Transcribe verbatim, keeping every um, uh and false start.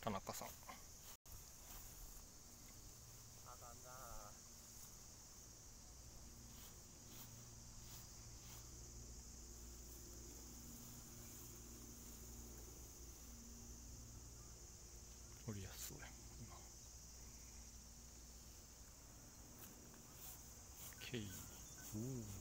田中さん。 あかんな。 降りやすそうやん今。ケイ、おお。